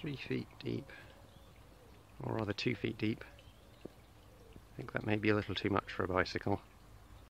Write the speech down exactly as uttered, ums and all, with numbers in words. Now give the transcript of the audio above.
three feet deep, or rather two feet deep. I think that may be a little too much for a bicycle.